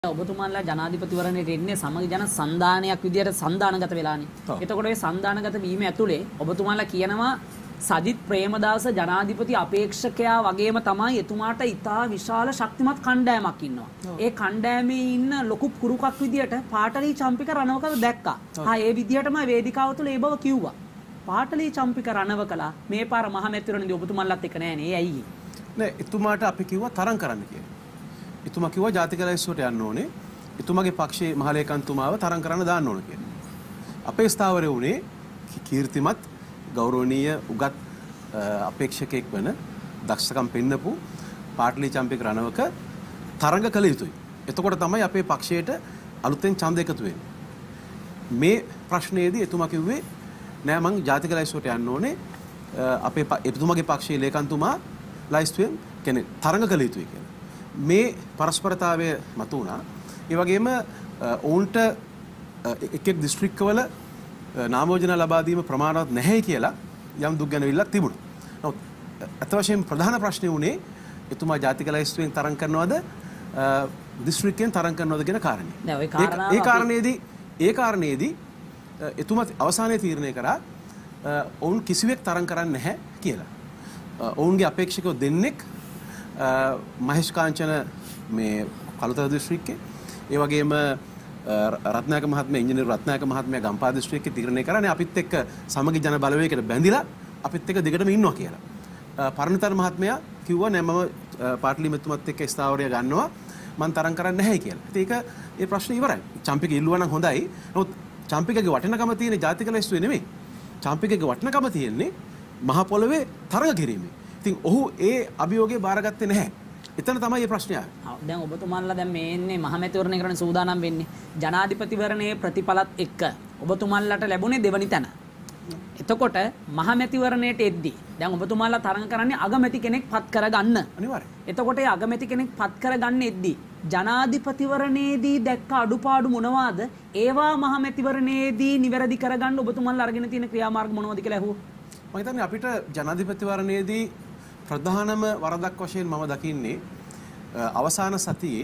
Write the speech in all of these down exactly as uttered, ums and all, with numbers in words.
ඔබතුමාලා ජනාධිපතිවරණයට එන්නේ සමගි ජන සන්ධානයක් විදියට සන්ධානගත වෙලානේ. එතකොට ඒ සන්ධානගත වීම ඇතුලේ ඔබතුමාලා කියනවා සජිත් ප්‍රේමදාස ජනාධිපති අපේක්ෂකයා වගේම තමයි එතුමාට ඉතා විශාල ශක්තිමත් කණ්ඩායමක් ඉන්නවා. ඒ කණ්ඩායමේ ඉන්න ලොකු කුරුකක් විදියට පාටලී චම්පික රණවක දැක්කා. හා ඒ විදියටම වේදිකාව තුල ඒ බව කිව්වා. පාටලී චම්පික රණවකලා මේ පාර මහමැතිවරණදී ඔබතුමාලාත් එක නෑනේ. ඒ ඇයි? නෑ එතුමාට අපි කිව්වා තරම් කරන්න කියලා. එතුමා කිව්වා ජාතික ලැයිස්තුවට යන්න ඕනේ. එතුමාගේ පක්ෂයේ මහලේකම්තුමාව තරම් කරන්න දාන්න ඕන කියලා. අපේ ස්ථාවරය උනේ කීර්තිමත් ගෞරවනීය උගත් අපේක්ෂකෙක් වෙන දක්ෂකම් පෙන්නපු පාටලී චම්පික රණවක තරඟ කළ යුතුයි. එතකොට තමයි අපේ පක්ෂයට අලුතෙන් ඡන්ද එකතු වෙන්නේ. මේ ප්‍රශ්නයේදී එතුමා කිව්වේ නෑ මං ජාතික ලැයිස්තුවට යන්න ඕනේ. අපේ එතුමාගේ පක්ෂයේ ලේකම්තුමා ලැයිස්තුවෙන් කියන්නේ තරඟ කළ යුතුයි කියලා. මේ පරස්පරතාවය මතු වුණා. ඒ වගේම ඔවුන්ට එක් එක් දිස්ත්‍රික්කවල නාමෝජන ලබා දීම ප්‍රමාණවත් නැහැ කියලා යම් දුක් ගැනවිල්ලක් තිබුණා. නමුත් අත වශයෙන් ප්‍රධාන ප්‍රශ්නේ උනේ එතුමා ජාතික ලැයිස්තුවෙන් තරඟ කරනවද දිස්ත්‍රික්කයෙන් තරඟ කරනවද කියන කාරණේ. ඒ කාරණේදී ඒ කාරණේදී එතුමා අවසානයේ තීරණය කරා ඔවුන් කිසිවෙක් තරඟ කරන්නේ නැහැ කියලා. ඔවුන්ගේ අපේක්ෂකයෝ දෙන්නෙක් මහේෂ් කාංචන මේ කළුතර දිස්ත්‍රික්කේ ඒ වගේම රත්නායක මහත්මයා ඉංජිනේරු රත්නායක මහත්මයා ගම්පහ දිස්ත්‍රික්කේ තීරණය කරන්නේ අපිත් එක්ක සමගි ජන බලවේගයකට බැඳිලා අපිත් එක්ක දිගටම ඉන්නවා කියලා. පරණතර මහත්මයා කිව්වා නෑ මම පාටලී මෙතුමත් එක්ක ස්ථාවරය ගන්නවා මම තරම් කරන්නේ නැහැ කියලා. ඉතින් ඒක ඒ ප්‍රශ්නේ ඉවරයි. චම්පික ඉල්ලුවා නම් හොඳයි. නමුත් චම්පිකගේ වටිනකම තියෙන ජාතික ලැයිස්තුවේ නෙමෙයි. චම්පිකගේ වටිනකම තියෙන්නේ මහ පොළවේ තරඟ කිරීමේ. ඉතින් ඔහු ඒ අභියෝගය බාරගත්තේ නැහැ. එතන තමයි මේ ප්‍රශ්නය ආවේ. දැන් ඔබතුමාලා දැන් මේ එන්නේ මහමැතිවරණය කරන්න සූදානම් වෙන්නේ. ජනාධිපතිවරණයේ ප්‍රතිඵලත් එක්ක ඔබතුමාලාට ලැබුණේ දෙවනි තැන. එතකොට මහමැතිවරණයට එද්දී දැන් ඔබතුමාලා තරඟ කරන්නේ අගමැති කෙනෙක් පත් කරගන්න. අනිවාර්යයෙන්. එතකොට ඒ අගමැති කෙනෙක් පත් කරගන්න එද්දී ජනාධිපතිවරණයේදී දැක්ක අඩුපාඩු මොනවාද? ඒවා මහමැතිවරණයේදී නිවැරදි කරගන්න ඔබතුමාලා අරගෙන තියෙන ක්‍රියාමාර්ග මොනවද කියලා ඇහුවා. මම හිතන්නේ අපිට ජනාධිපතිවරණයේදී ප්‍රධානම වරදක් වශයෙන් මම දකින්නේ අවසාන සතියේ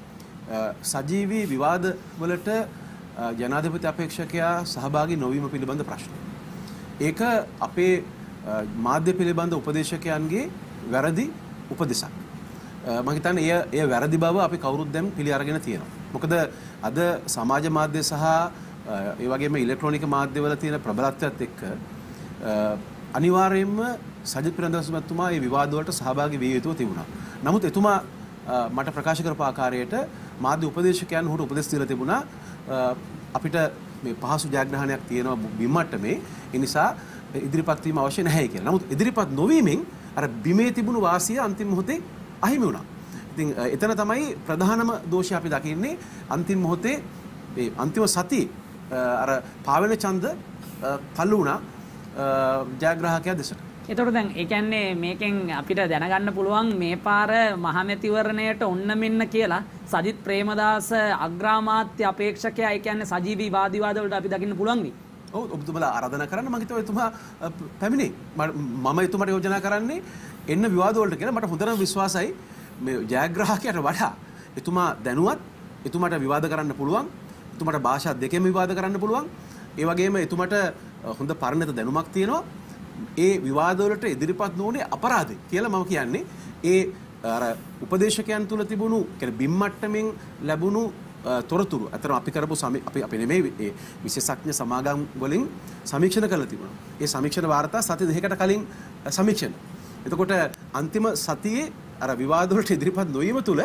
සජීවී විවාද වලට ජනාධිපති අපේක්ෂකයා සහභාගී නොවීම පිළිබඳ ප්‍රශ්න. ඒක අපේ මාධ්‍ය පිළිබඳ උපදේශකයන්ගේ වැරදි උපදෙසක්. මම හිතන්නේ එය එය වැරදි බව අපි කවුරුත් දැන් පිළි අරගෙන තියෙනවා. මොකද අද සමාජ මාධ්‍ය සහ ඒ වගේම ඉලෙක්ට්‍රොනික මාධ්‍යවල තියෙන ප්‍රබලත්වයත් එක්ක අනිවාර්යයෙන්ම සජිත් ප්‍රේමදාස මහත්මයා මේ විවාද වලට සහභාගී විය යුතුව තිබුණා. නමුත් එතුමා මට ප්‍රකාශ කරපු ආකාරයට මාධ්‍ය උපදේශකයන් උහුට උපදෙස් දීලා තිබුණා අපිට මේ පහසු ජයග්‍රහණයක් තියෙනවා බිම්මට්ටමේ. ඒ නිසා ඉදිරිපත් වීම අවශ්‍ය නැහැ කියලා. නමුත් ඉදිරිපත් නොවීමෙන් අර බිමේ තිබුණු වාසිය අන්තිම මොහොතේ අහිමි වුණා. ඉතින් එතන තමයි ප්‍රධානම දෝෂය අපි දකින්නේ අන්තිම මොහොතේ මේ අන්තිම සතියේ අර පාවෙන ඡන්ද තල්ලු වුණා ජයග්‍රාහකයා දෙසට. එතකොට දැන් ඒ කියන්නේ මේකෙන් අපිට දැනගන්න පුළුවන් මේ පාර මහමැතිවරණයට ඔන්න මෙන්න කියලා සජිත් ප්‍රේමදාස අග්‍රාමාත්‍ය අපේක්ෂකයා ඒ කියන්නේ සජීවී වාද විවාද වලට අපි දකින්න පුළුවන් වෙයි. ඔව් ඔබතුමාලා ආරාධනා කරන්න මම හිතුවා එතුමා පැමිණේ. මම එතුමාට යෝජනා කරන්නේ එන්න විවාද වලට කියලා මට හොඳටම විශ්වාසයි මේ ජයග්‍රාහකයාට වඩා එතුමා දැනුවත් එතුමාට විවාද කරන්න පුළුවන්. එතුමාට භාෂා දෙකෙන් විවාද කරන්න පුළුවන්. ඒ වගේම එතුමාට හොඳ පරිණත දැනුමක් තියෙනවා. ඒ විවාද වලට ඉදිරිපත් නොවුනේ අපරාධය කියලා මම කියන්නේ. ඒ අර උපදේශකයන් තුල තිබුණු කියන්නේ බිම්මට්ටමින් ලැබුණු තොරතුරු. අතන අපි කරපු අපි අපි නෙමෙයි ඒ විශේෂඥ සමාගම් වලින් සමීක්ෂණ කරලා තිබුණා. ඒ සමීක්ෂණ වාර්තා සති දෙකකට කලින් සමීක්ෂණ. එතකොට අන්තිම සතියේ අර විවාද වලට ඉදිරිපත් නොවීම තුල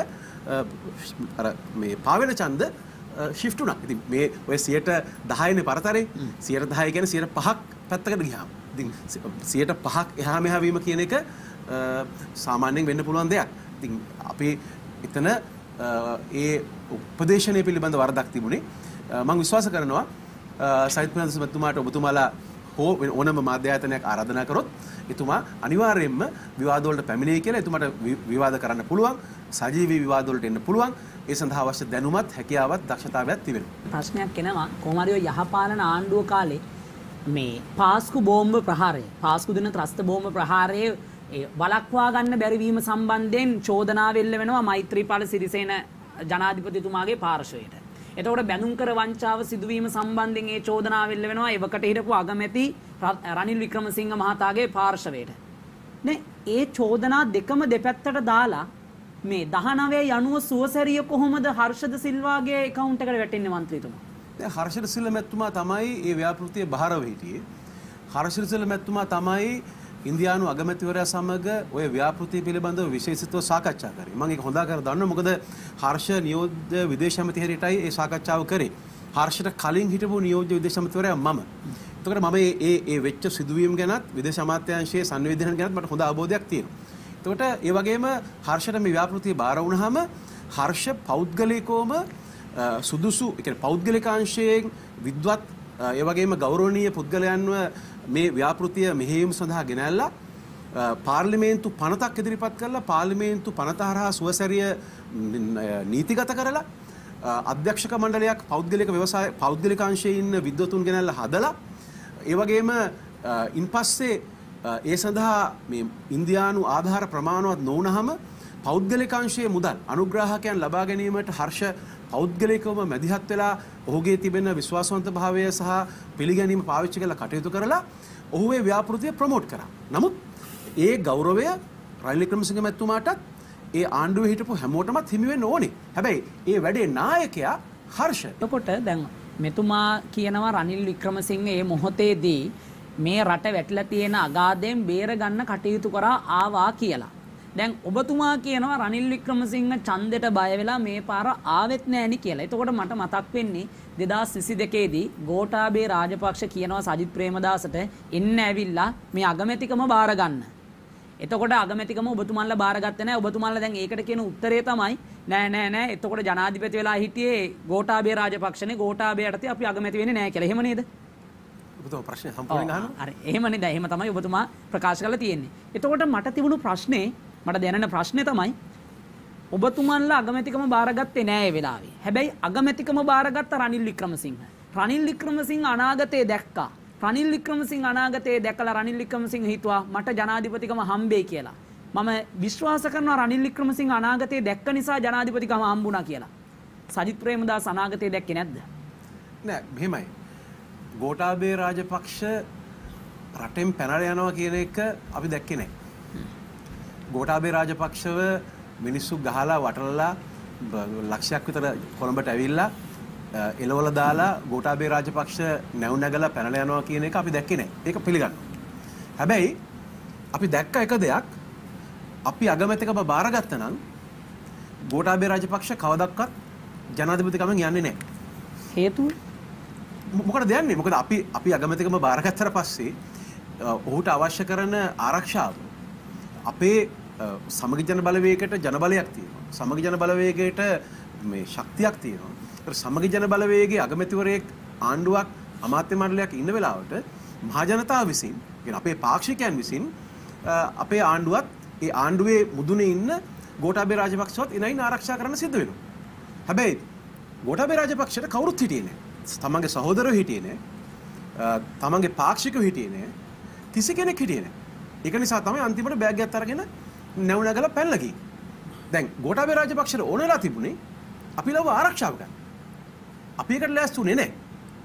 අර මේ පාවෙන ඡන්ද shift වුණා. ඉතින් මේ ඔය සියයට දහයනේ පරතරේ සියයට දහය කියන්නේ සියයට පහක් පැත්තකට ගියාම. ඉතින් සියයට පහක් එහා මෙහා වීම කියන එක සාමාන්‍යයෙන් වෙන්න පුළුවන් දෙයක්. ඉතින් අපි එතන ඒ උපදේශනය පිළිබඳ වරදක් තිබුණේ. මම විශ්වාස කරනවා සජිත් ප්‍රේමදාස මහත්මයාට ඔබතුමාලා හෝ ඕනම මාධ්‍ය ආයතනයක් ආරාධනා කරොත් එතුමා අනිවාර්යයෙන්ම විවාද වලට පැමිණෙයි කියලා එතුමාට විවාද කරන්න පුළුවන්. සජීවී විවාද වලට එන්න පුළුවන්. ඒ සඳහා අවශ්‍ය දැනුමත් හැකියාවත් දක්ෂතාවයක් තිබෙනවා. ප්‍රශ්නයක් එනවා කොහොම හරි යහපාලන ආණ්ඩුව කාලේ මේ පාස්කු බෝම්බ ප්‍රහාරය පාස්කු දින ත්‍රස්ත බෝම්බ ප්‍රහාරයේ වළක්වා ගන්න බැරි වීම සම්බන්ධයෙන් චෝදනාව එල්ල වෙනවා මෛත්‍රීපාල සිරිසේන ජනාධිපතිතුමාගේ පාර්ශවයට. එතකොට බැඳුම් කර වංචාව සිදුවීම සම්බන්ධයෙන් ඒ චෝදනාව එල්ල වෙනවා එවකට හිටපු අගමැති රනිල් වික්‍රමසිංහ මහතාගේ පාර්ශවයට. නේ ඒ චෝදනා දෙකම දෙපැත්තට දාලා මේ දහනවය යනුව සුවසැරිය කොහොමද හර්ෂද සිල්වාගේ account එකට වැටෙන්නේ මන්ත්‍රීතුමා? දැන් හර්ෂද සිල්වා මැතිතුමා තමයි මේ ව්‍යාපෘතිය බහරව හිටියේ. හර්ෂද සිල්වා මැතිතුමා තමයි ඉන්දියානු අගමැතිවරයා සමග ඔය ව්‍යාපෘතිය පිළිබඳව විශේෂිතව සාකච්ඡා කරේ. මම ඒක හොඳා කර දන්නවා මොකද හර්ෂ නියෝජ්‍ය විදේශ ඇමති හැටියටයි ඒ සාකච්ඡාව කරේ. හර්ෂට කලින් හිටපු නියෝජ්‍ය විදේශ ඇමතිවරයා මම. එතකොට මම මේ ඒ ඒ වෙච්ච සිදුවීම් ගැනත් විදේශ අමාත්‍යාංශයේ සංවේදනය ගැනත් මට හොඳ අවබෝධයක් තියෙනවා. එතකොට ඒ වගේම හර්ෂට මේ ව්‍යාපෘතිය බාර වුණාම හර්ෂ පෞද්ගලිකවම සුදුසු ඒ කියන්නේ පෞද්ගලිකාංශයෙන් විද්වත් ඒ වගේම ගෞරවනීය පුද්ගලයන්ව මේ ව්‍යාපෘතිය මෙහෙයුම් සඳහා ගෙනල්ලා පාර්ලිමේන්තු පනතක් ඉදිරිපත් කරලා පාර්ලිමේන්තු පනත හරහා සුවසැරිය නීතිගත කරලා අධ්‍යක්ෂක මණ්ඩලයක් පෞද්ගලික ව්‍යවසාය පෞද්ගලිකාංශයේ ඉන්න විද්වතුන් ගෙනල්ලා හදලා ඒ වගේම ඉන්පස්සේ ඒ සඳහා මේ ඉන්දියානු ආධාර ප්‍රමාණවත් නොවුනහම පෞද්ගලිකාංශයේ මුදල් අනුග්‍රාහකයන් ලබා ගැනීමට හර්ෂ පෞද්ගලිකවම මැදිහත් වෙලා ඔහුගේ තිබෙන විශ්වාසවන්ත භාවය සහ පිළිගැනීම පාවිච්චි කරලා කටයුතු කරලා ඔහු ඒ ව්‍යාපෘතිය ප්‍රොමෝට් කරා. නමුත් ඒ ගෞරවය රනිල් වික්‍රමසිංහ මැතිතුමාටත් ඒ ආණ්ඩුවේ හිටපු හැමෝටමත් හිමි වෙන්න ඕනේ. හැබැයි ඒ වැඩේ නායකයා හර්ෂ. එතකොට දැන් මෙතුමා කියනවා රනිල් වික්‍රමසිංහ මේ මොහොතේදී මේ රට වැටිලා තියෙන අගාධයෙන් බේර ගන්න කටයුතු කරා ආවා කියලා. දැන් ඔබතුමා කියනවා රනිල් වික්‍රමසිංහ ඡන්දෙට බය වෙලා මේ පාර ආවෙත් නෑනි කියලා. එතකොට මට මතක් වෙන්නේ දෙදාස් විසි දෙකේ දී ගෝඨාභය රාජපක්ෂ කියනවා සජිත් ප්‍රේමදාසට එන්න ඇවිල්ලා මේ අගමැතිකම බාර ගන්න. එතකොට අගමැතිකම ඔබතුමාලා බාරගත්තේ නෑ. ඔබතුමාලා දැන් ඒකට කියන උත්තරේ තමයි නෑ නෑ නෑ එතකොට ජනාධිපති වෙලා හිටියේ ගෝඨාභය රාජපක්ෂනේ ගෝඨාභය යටතේ අපි අගමැති වෙන්නේ නෑ කියලා. එහෙම නේද? ඔබතුමා ප්‍රශ්නේ සම්පූර්ණයෙන් අහන්න. හරි. එහෙම නේද? එහෙම තමයි ඔබතුමා ප්‍රකාශ කරලා තියෙන්නේ. එතකොට මට තිබුණු ප්‍රශ්නේ මට දැනෙන ප්‍රශ්නේ තමයි ඔබතුමන්ලා අගමැතිකම බාරගත්තේ නෑ ඒ වෙලාවේ. හැබැයි අගමැතිකම බාරගත්ත රනිල් වික්‍රමසිංහ. රනිල් වික්‍රමසිංහ අනාගතේ දැක්කා. රනිල් වික්‍රමසිංහ අනාගතේ දැකලා රනිල් වික්‍රමසිංහ හිතුවා මට ජනාධිපතිකම හම්බෙයි කියලා. මම විශ්වාස කරනවා රනිල් වික්‍රමසිංහ අනාගතේ දැක්ක නිසා ජනාධිපතිකම හම්බුණා කියලා. සජිත් ප්‍රේමදාස අනාගතේ දැක්කේ නැද්ද? නෑ මෙහෙමයි. ගෝඨාභය රාජපක්ෂ රටෙන් පැනලා යනවා කියන එක අපි දැක්කේ නෑ. ගෝඨාභය රාජපක්ෂව මිනිස්සු ගහලා වටලලා ලක්ෂයක් විතර කොළඹට ඇවිල්ලා එළවල දාලා ගෝඨාභය රාජපක්ෂ නැව් නැගලා පැනලා යනවා කියන එක අපි දැක්කේ නැහැ. ඒක පිළිගන්නවා. හැබැයි අපි දැක්ක එක දෙයක් අපි අගමැතිකම බාරගත්තා නම් ගෝඨාභය රාජපක්ෂ කවදක්වත් ජනාධිපතිකමෙන් යන්නේ නැහැ. හේතුව මොකටද යන්නේ? මොකද අපි අපි අගමැතිකම බාරගත්තට පස්සේ ඔහුට අවශ්‍ය කරන ආරක්ෂාව අපේ සමගි ජන බලවේගයට ජන බලයක් තියෙනවා. සමගි ජන බලවේගයට මේ ශක්තියක් තියෙනවා. ඒතර සමගි ජන බලවේගයේ අගමැතිවරයෙක් ආණ්ඩුවක් අමාත්‍ය මණ්ඩලයක් ඉන්න වෙලාවට මහ ජනතාව විසින් කියන අපේ පාක්ෂිකයන් විසින් අපේ ආණ්ඩුවත් ඒ ආණ්ඩුවේ මුදුනේ ඉන්න ගෝඨාභය රාජපක්ෂවත් ඉනයින් ආරක්ෂා කරන්න සිද්ධ වෙනවා. හැබැයි ගෝඨාභය රාජපක්ෂට කවුරුත් හිටියේ නැහැ. තමන්ගේ සහෝදරයෝ හිටියේ නැහැ. තමන්ගේ පාක්ෂිකයෝ හිටියේ නැහැ. කිසි කෙනෙක් හිටියේ නැහැ. ඒක නිසා තමයි අන්තිමට බෑග් එකත් අරගෙන නැව් නැගලා පැනලා ගියේ. දැන් ගෝඨාභය රාජපක්ෂට ඕන වෙලා තිබුණේ අපි ලව ආරක්ෂාව ගන්න. අපි එකට ලෑස්තුනේ නැහැ.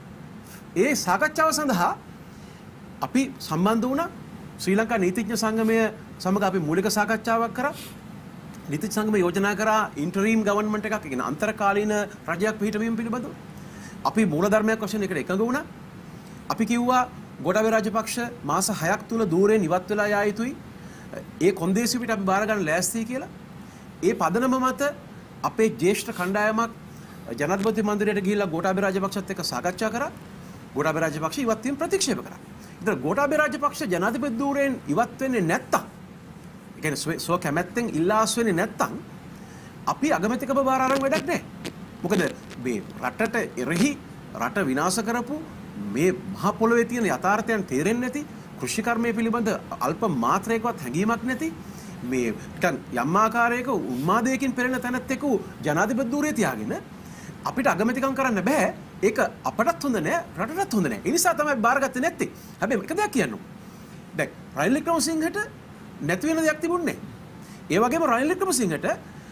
ඒ සාකච්ඡාව සඳහා අපි සම්බන්ධ වුණා ශ්‍රී ලංකා නීතිඥ සංගමය සමග අපි මූලික සාකච්ඡාවක් කරා. නීතිඥ සංගමය යෝජනා කරා ඉන්ටරීම් ගවර්න්මන්ට් එකක් කියන අන්තර්කාලීන රජයක් පිහිටවීම පිළිබඳව. අපි මූලධර්මයක් වශයෙන් එකට එකඟ වුණා. අපි කිව්වා ගෝඨාභය රාජපක්ෂ මාස හයක් තුල දූරෙන් ඉවත් වෙලා යා යුතුයි. ඒ කොන්දේසි පිට අපි බාර ගන්න ලෑස්තියි කියලා. ඒ පදනම මත අපේ ජ්‍යෙෂ්ඨ කණ්ඩායමක් ජනාධිපති මන්දිරයට ගිහිල්ලා ගෝඨාභය රාජපක්ෂත් එක්ක සාකච්ඡා කරා. ගෝඨාභය රාජපක්ෂ ඉවත් වීම ප්‍රතික්ෂේප කරා. ඉතින් ගෝඨාභය රාජපක්ෂ ජනාධිපති ධූරයෙන් ඉවත් වෙන්නේ නැත්තම්, ඒ කියන්නේ සෝ කැමැත්තෙන් ඉල්ලාස් වෙන්නේ නැත්තම් අපි අගමැතිකම බාර අරන් වැඩක් නැහැ. මොකද මේ රටට එරෙහි රට විනාශ කරපු මේ මහ පොළොවේ තියෙන යථාර්ථයන් තේරෙන්නේ නැති, කෘෂිකර්මය පිළිබඳ අල්ප මාත්‍රයකවත් හැඟීමක් නැති, මේ නිකන් යම් ආකාරයක උන්මාදයකින් පෙළෙන තැනත් එක්ක ජනාධිපති ධූරය තියාගෙන අපිට අගමැතිකම් කරන්න බෑ. ඒක අපටත් හොඳ නෑ, රටටත් හොඳ නෑ. ඒ නිසා තමයි බාරගත්තේ නැත්තේ. හැබැයි එක දෙයක් කියන්නම්. දැන් රනිල් වික්‍රමසිංහට නැති වෙන දෙයක් තිබුණේ නෑ. ඒ වගේම රනිල් වික්‍රමසිංහට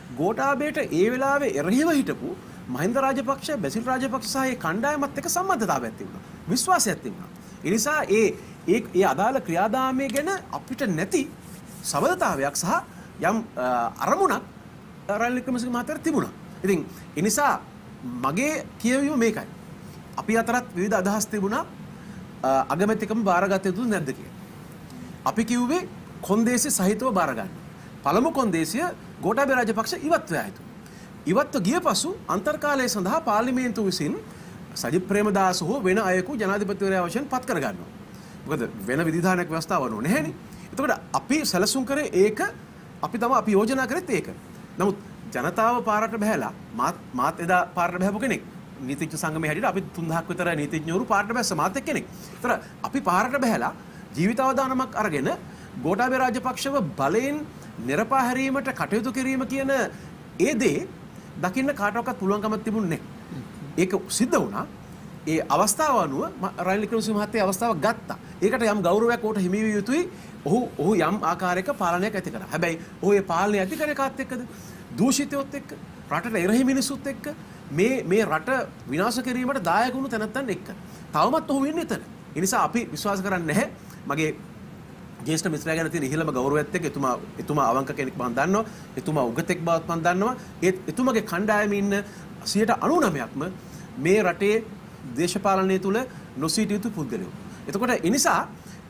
ගෝඨාභයට ඒ වෙලාවේ එරෙහිව හිටපු මහින්ද රාජපක්ෂ, බැසිල් රාජපක්ෂ සහ ඒ කණ්ඩායමත් එක්ක සම්බන්ධතාවයක් තිබුණා. විශ්වාසයක් තිබුණා. ඒ නිසා ඒ ඒ ඒ අදාළ ක්‍රියාදාමයේ ගැන අපිට නැති සබඳතාවයක් සහ යම් අරමුණක් රනිල් වික්‍රමසිංහ මහත්තයාට තිබුණා. ඉතින් ඒ නිසා මගේ කියවීම මේකයි. අපි අතරත් විවිධ අදහස් තිබුණා අගමැතිකම බාරගත යුතුද නැද්ද කියලා. අපි කිව්වේ කොන්දේසි සහිතව බාර ගන්න. පළමු කොන්දේසිය ගෝඨාභය රාජපක්ෂ ඉවත් වෙ ආයතු. ඉවත්ව ගිය පසු අන්තර්කාලය සඳහා පාර්ලිමේන්තුව විසින් සජිත් ප්‍රේමදාස හෝ වෙන අයෙකු ජනාධිපතිවරයා වශයෙන් පත් කර ගන්නවා. මොකද වෙන විධානයක් ව්‍යවස්ථාවක් නැහැනේ. එතකොට අපි සැලසුම් කරේ ඒක අපි තමයි අපි යෝජනා කරෙත් ඒක. නමුත් ජනතාව පාරට බහැලා මාත් මාත් එදා පාරට බහැපු කෙනෙක්. නීතිඥ සංගමයේ හැටියට අපි තුන්දහක් විතර නීතිඥවරු පාරට බැස්ස මාත් එක්කෙනෙක්. ඒතර අපි පාරට බහැලා ජීවිතාවදානමක් අරගෙන ගෝඨාභය රාජපක්ෂව බලෙන් නිරපා හැරීමට කටයුතු කිරීම කියන ඒ දේ දකින්න කාටවත් පුළුවන්කමක් තිබුණේ නැහැ. ඒක සිද්ධ වුණා. ඒ අවස්ථාව අනුව රනිල් වික්‍රමසිංහ මහත්තයා අවස්ථාවක් ගත්තා. ඒකට යම් ගෞරවයක් ඕට හිමි විය යුතුයි. ඔහු ඔහු යම් ආකාරයක පාලනයක් ඇති කරා. හැබැයි ඔහු ඒ පාලනය ඇති කරේ කාත් එක්කද? දූෂිතයොත් එක්ක, රටට එරෙහි මිනිසුත් එක්ක, මේ මේ රට විනාශ කිරීමට දායක වුණු තැනැත්තන් එක්ක. තවමත් ඔහු ඉන්නේ එතන. ඒ නිසා අපි විශ්වාස කරන්නේ නැහැ. මගේ ජේෂ්ඨ මිත්‍රයා ගැන තියෙන ඉහළම ගෞරවයත් එක්ක එතුමා එතුමා අවංක කෙනෙක් මම දන්නවා. එතුමා උගතෙක් බවත් මම දන්නවා. ඒ එතුමාගේ කණ්ඩායමේ ඉන්න සියයට අනූනවයක්ම මේ රටේ දේශපාලනය තුල නොසිටිය යුතු පුද්ගලයෝ. එතකොට ඒ නිසා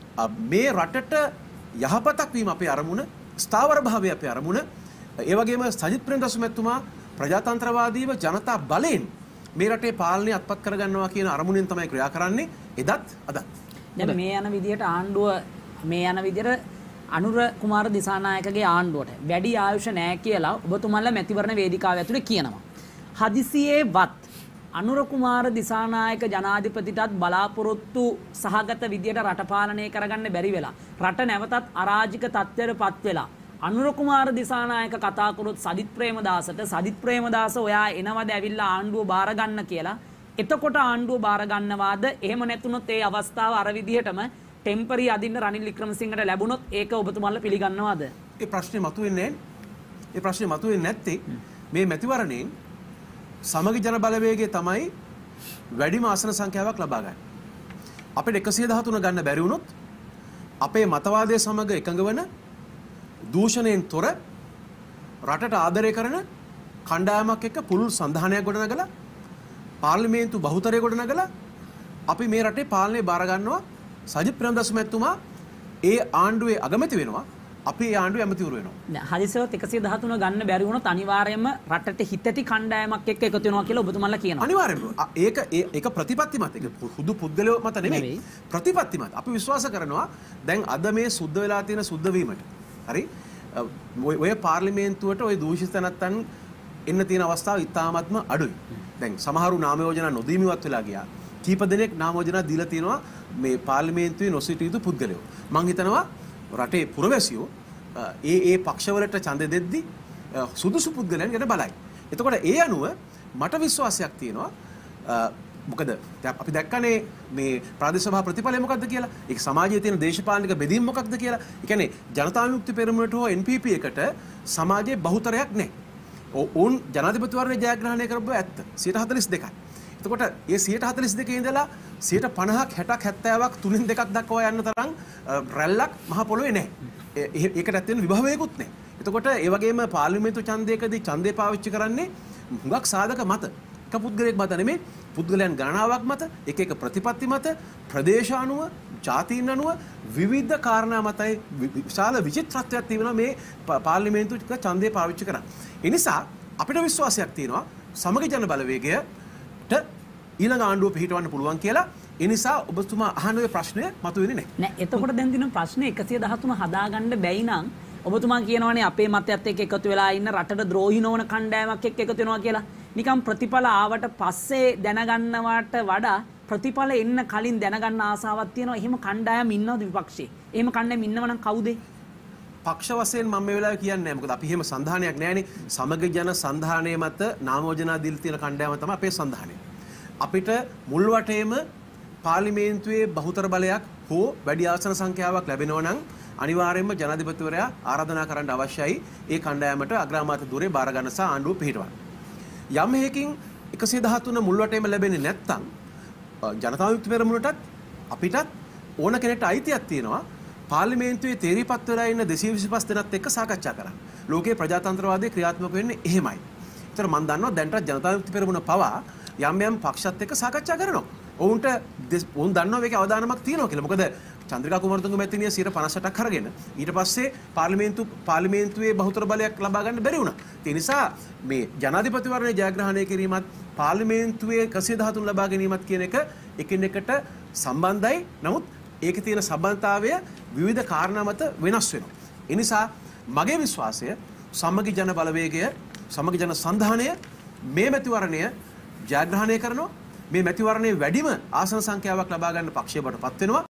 මේ රටට යහපතක් වීම අපේ අරමුණ, ස්ථාවර භාවය අපේ අරමුණ. ඒ වගේම සජිත් ප්‍රේමදාස මැතිතුමා ප්‍රජාතන්ත්‍රවාදීව ජනතා බලයෙන් මේ රටේ පාලනය අත්පත් කරගන්නවා කියන අරමුණෙන් තමයි ක්‍රියා කරන්නේ එදත් අදත්. දැන් මේ යන විදිහට ආණ්ඩුව මේ යන විදිහට අනුර කුමාර දිසානායකගේ ආණ්ඩුවට වැඩි ආයුෂ නැහැ කියලා ඔබතුමන්ලා මැතිවරණ වේදිකාව ඇතුලේ කියනවා. හදිසියේවත් අනුර කුමාර දිසානායක ජනාධිපතිටත් බලාපොරොත්තු සහගත විදියට රට පාලනය කරගන්න බැරි වෙලා රට නැවතත් අරාජික තත්ත්වයටපත් වෙලා අනුර කුමාර දිසානායක කතා කරොත් සජිත් ප්‍රේමදාසට සජිත් ප්‍රේමදාස ඔයා එනවද ඇවිල්ලා ආණ්ඩුව බාර ගන්න කියලා එතකොට ආණ්ඩුව බාර ගන්නවාද එහෙම නැතුනොත් ඒ අවස්ථාව අර විදිහටම ටෙම්පරරි අදින්න රනිල් වික්‍රමසිංහට ලැබුණොත් ඒක ඔබතුමාලා පිළිගන්නවද? ඒ ප්‍රශ්නේ මතුවෙන්නේ ඒ ප්‍රශ්නේ මතුවෙන්නේ නැත්තේ මේ මැතිවරණයෙන් සමගි ජන බලවේගය තමයි වැඩිම ආසන සංඛ්‍යාවක් ලබා ගන්න. අපිට එකසිය දහතුන ගන්න බැරි වුණොත් අපේ මතවාදයේ සමග එකඟ වන දූෂණයෙන් තොර රටට ආදරය කරන කණ්ඩායමක් එක්ක පුළුල් සන්ධානයක් ගොඩනගලා පාර්ලිමේන්තු බහුතරය ගොඩනගලා අපි මේ රටේ පාලනය බාර ගන්නවා. සජිත් ප්‍රේමදාස මැතිතුමා ඒ ආණ්ඩුවේ අගමැති වෙනවා. අපි ඒ ආණ්ඩුවේ ඇමතිවරු වෙනවා. නෑ හදිසියවත් එකසිය දහතුන ගන්න බැරි වුණොත් අනිවාර්යයෙන්ම රටට හිතටි කණ්ඩායමක් එක්ක එකතු වෙනවා කියලා ඔබතුමාලා කියනවා. අනිවාර්යයෙන්ම. ඒක ඒක ප්‍රතිපත්ති මත. ඒක හුදු පුද්ගලයෝ මත නෙමෙයි. ප්‍රතිපත්ති මත. අපි විශ්වාස කරනවා දැන් අද මේ සුද්ධ වෙලා තියෙන සුද්ධ වීමට. හරි? ඔය පාර්ලිමේන්තුවට ඔය දූෂිත නැත්තන් එන්න තියෙන අවස්ථාව ඉතාමත්ම අඩුයි. දැන් සමහරු නාම යෝජනා නොදීම ඉවත් වෙලා ගියා. කීප දෙනෙක් නාම යෝජනා දීලා තිනවා මේ පාර්ලිමේන්තුවේ නොසිටිය යුතු පුද්ගලයෝ. මම හිතනවා රටේ පුරවැසියෝ ඒ ඒ පක්ෂවලට ඡන්දෙ දෙද්දි සුදුසු පුද්ගලයන් ගැන බලයි. එතකොට ඒ අනුව මට විශ්වාසයක් තියෙනවා මොකද අපි දැක්කනේ මේ ප්‍රාදේශ සභා ප්‍රතිඵලය මොකක්ද කියලා. ඒක සමාජයේ තියෙන දේශපාලනික බෙදීම මොකක්ද කියලා. ඒ කියන්නේ ජනතා විමුක්ති පෙරමුණට හෝ එන් පී පී එකට සමාජයේ බහුතරයක් නැහැ. ඔවුන් ජනාධිපතිවරණය ජයග්‍රහණය කරපුවා ඇත්ත. සියයට හතළිස් දෙකයි. එතකොට මේ සියයට හතළිස් දෙකේ ඉඳලා සියයට පනහක් හැටක් හැත්තෑවක් තුනෙන් දෙකක් දක්වා යන්න තරම් රැල්ලක් මහ පොළොවේ නැහැ. ඒකට ඇත්තෙන විභවයකුත් නැහැ. එතකොට ඒ වගේම පාර්ලිමේන්තු ඡන්දයකදී ඡන්දේ පාවිච්චි කරන්නේ හුඟක් සාධක මත. එක පුද්ගලයෙක් මත නෙමෙයි පුද්ගලයන් ගණනාවක් මත එක එක ප්‍රතිපත්ති මත ප්‍රදේශ අනුව ජාතීන් අනුව විවිධ කාරණා මතයි විශාල විචිත්‍රත්වයක් තියෙනවා මේ පාර්ලිමේන්තු ඡන්දේ පාවිච්චි කරන්නේ. ඒ නිසා අපිට විශ්වාසයක් තියෙනවා සමගි ජන බලවේගයට ඊළඟ ආණ්ඩුව පිහිටවන්න පුළුවන් කියලා. ඒ නිසා ඔබතුමා අහන ඔය ප්‍රශ්නය මතුවෙන්නේ නැහැ. නෑ එතකොට දැන් දින ප්‍රශ්නේ එකසිය දහතුන හදාගන්න බැයි නම් ඔබතුමා කියනවානේ අපේ මතයත් එක්ක එකතු වෙලා ඉන්න රටට ද්‍රෝහී නොවන කණ්ඩායමක් එක්ක එකතු වෙනවා කියලා. නිකම් ප්‍රතිඵල ආවට පස්සේ දැනගන්නවට වඩා ප්‍රතිඵල එන්න කලින් දැනගන්න ආසාවක් තියෙනවා. එහෙම කණ්ඩායම් ඉන්නවද විපක්ෂේ? එහෙම කණ්ඩායම් ඉන්නව නම් කවුද? පක්ෂ වශයෙන් මම මේ වෙලාවේ කියන්නේ නැහැ. මොකද අපි එහෙම සන්ධානයක් නැහැනේ. සමගි ජන සන්ධානයේ මත නාමෝජනා දීලා තියෙන කණ්ඩායම තමයි අපේ සන්ධානය. අපිට මුල් වටේම පාර්ලිමේන්තුවේ බහුතර බලයක් හෝ වැඩි ආසන සංඛ්‍යාවක් ලැබෙනවා නම් අනිවාර්යයෙන්ම ජනාධිපතිවරයා ආරාධනා කරන්න අවශ්‍යයි ඒ කණ්ඩායමට අග්‍රාමාත්‍ය ධුරේ බාර ගන්න සහ ආණ්ඩුව පිහිටවන්න. යම් හේකින් එකසිය දහතුන මුල් වටේම ලැබෙන්නේ නැත්නම් ජනතා විමුක්ති පෙරමුණටත් අපිටත් ඕන කෙනෙක්ට අයිතියක් තියෙනවා පාර්ලිමේන්තුවේ තේරීපත් වෙලා ඉන්න දෙසිය විසිපහ දෙනාත් එක්ක සාකච්ඡා කරන්න. ලෝකයේ ප්‍රජාතන්ත්‍රවාදයේ ක්‍රියාත්මක වෙන්නේ එහෙමයි. ඒතර මම දන්නවා දැන්ටත් ජනතා විමුක්ති පෙරමුණ පවා යම් යම් පක්ෂත් එක්ක සාකච්ඡා කරනවා. ඔවුන්ට ඔවුන් දන්නවා මේකේ අවදානමක් තියෙනවා කියලා. මොකද චන්ද්‍රිකා කුමාරතුංග මැතිණිය සියයට පනසටක් අරගෙන ඊට පස්සේ පාර්ලිමේන්තු පාර්ලිමේන්තුවේ බහුතර බලයක් ලබා ගන්න බැරි වුණා. ඒ නිසා මේ ජනාධිපතිවරණය ජයග්‍රහණය කිරීමත් පාර්ලිමේන්තුවේ එකසිය දහතුන ලබා ගැනීමත් කියන එක එකිනෙකට සම්බන්ධයි. නමුත් ඒකේ තියෙන සම්බන්ධතාවය විවිධ කාරණා මත වෙනස් වෙනවා. ඒ නිසා මගේ විශ්වාසය සමගි ජන බලවේගය සමගි ජන සන්ධානය මේ මැතිවරණය ජයග්‍රහණය කරනවා. මේ මැතිවරණයේ වැඩිම ආසන සංඛ්‍යාවක් ලබා ගන්න පක්ෂය බවට පත් වෙනවා.